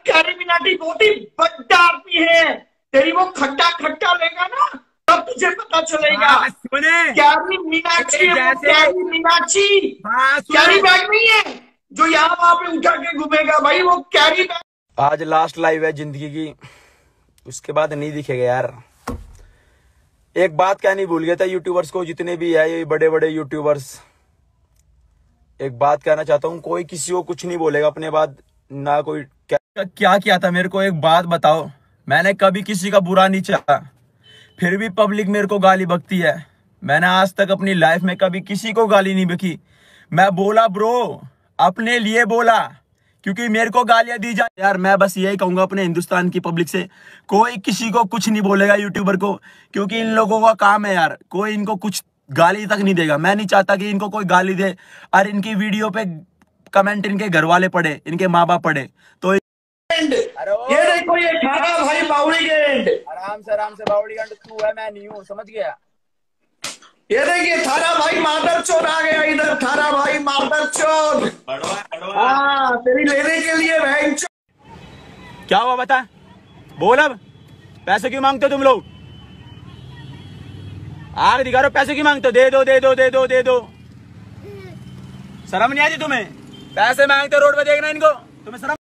Carry Minati बहुत ही बड़ा आदमी है। तेरी वो खट्टा खट्टा लेगा ना तब तुझे पता चलेगा। सुने कैरी मीनाक्षी है वो, कैरी मीनाक्षी। कैरी सुने बैग नहीं है जो यहाँ वहां पे उठा के घूमेगा भाई, वो कैरी बैग। आज लास्ट लाइव है जिंदगी की, उसके बाद नहीं दिखेगा यार। एक बात कहनी भूल गया था यूट्यूबर्स को, जितने भी है ये बड़े बड़े यूट्यूबर्स, एक बात कहना चाहता हूँ, कोई किसी को कुछ नहीं बोलेगा अपने बाद ना। कोई क्या किया था मेरे को एक बात बताओ। मैंने कभी किसी का बुरा नहीं चाहा, फिर भी पब्लिक मेरे को गाली बकती है। मैंने आज तक अपनी लाइफ में कभी किसी को गाली नहीं बकी। मैं बोला ब्रो, अपने लिए बोला, क्योंकि मेरे को गालियां दी जाए यार। मैं बस यही कहूंगा अपने हिंदुस्तान की पब्लिक से, कोई किसी को कुछ नहीं बोलेगा यूट्यूबर को, क्योंकि इन लोगों का काम है यार। कोई इनको कुछ गाली तक नहीं देगा। मैं नहीं चाहता कि इनको कोई गाली दे और इनकी वीडियो पे कमेंट इनके घर वाले पढ़े, इनके माँ बाप पढ़े। तो ये देखो ये थारा भाई बावड़ी गेंड। आराम से बावड़ी गेंड तू है, मैं नहीं हूँ, समझ गया। ये देखिए थारा भाई मादर चोर आ गया इधर। थारा भाई मादर चोर, हाँ तेरी लेने के लिए बहन। क्या हुआ बता, बोल अब। पैसे क्यों मांगते हो तुम लोग? आग दिखा रहे हो, पैसे क्यों मांगते हो? दे दो दे दो दे दो दे दो। शर्म नहीं आती तुम्हें? पैसे मांगते रोड पे देखना इनको, तुम्हें शर्म